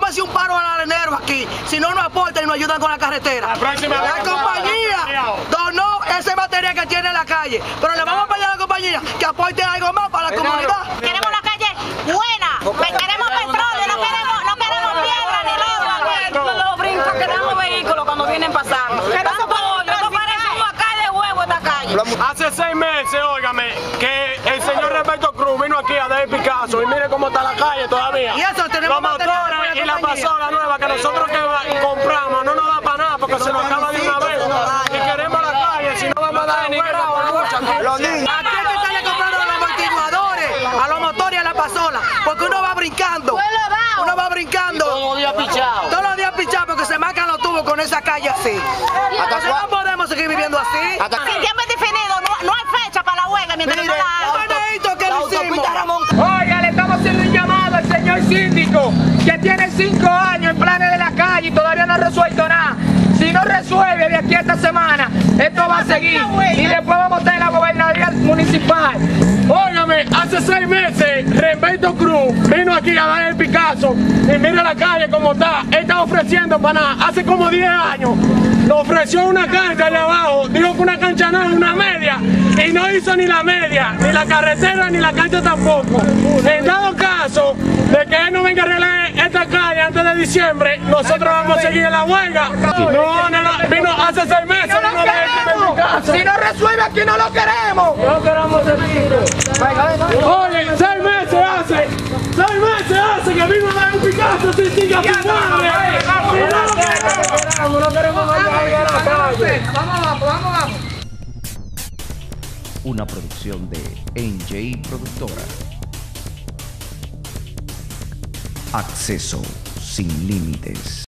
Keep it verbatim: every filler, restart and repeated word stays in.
vamos a hacer un paro al arenero aquí. Si no nos aportan y nos ayudan con la carretera. La próxima La vez compañía donó ese material que tiene en la calle. Pero le vamos a pedir a la compañía que aporte algo más para la comunidad. Queremos una calle buena. Queremos petróleo, no queremos, no queremos piedra ni lodo. Los brincos que dan los vehículos cuando vienen pasando. Tanto pollo, esto parece un acá de huevo esta calle. Hace seis meses, óigame, que el señor Roberto Cruz vino aquí a dar Picasso y mire cómo está la calle todavía. Y eso tenemos los motores y la pasola nueva que nosotros que compramos no nos da para nada porque se nos acaba de una vez. Y queremos la calle, si no vamos a dar ni Los niños. Aquí hay que estarle comprando a los amortiguadores, a los motores y a la pasola, porque uno va brincando. Uno va brincando. Todos los días pichados. Todos los días pichados porque se marcan los tubos con esa calle así. Entonces no podemos seguir viviendo así. Sin tiempo indefinido, no, no hay fecha para la huelga mientras no la hagan. ¿Qué le hicimos? Oiga, le estamos haciendo un llamado al señor síndico que tiene cinco años en planes de la calle y todavía no ha resuelto nada. Si no resuelve de aquí a esta semana, esto va a seguir y después vamos a tener la gobernaduría municipal. Óigame, hace seis meses, Roberto Cruz vino aquí a dar el Picasso y mira la calle como está. Él está ofreciendo para nada. Hace como diez años nos ofreció una cancha allá abajo, dijo que una cancha no, una media, y no hizo ni la media, ni la carretera, ni la cancha tampoco. En dado caso de que él no venga a arreglar esta calle antes de diciembre, nosotros vamos a seguir en la huelga. No, no, no, vino hace seis meses. No lo queremos. Si no resuelve aquí no lo queremos. No queremos servicio. Oye, seis meses hace, seis meses hace que vino a dar un Picasso sin siga su madre. No queremos más a la calle. Vamos abajo, vamos abajo. Una producción de N J Productora. Acceso sin límites.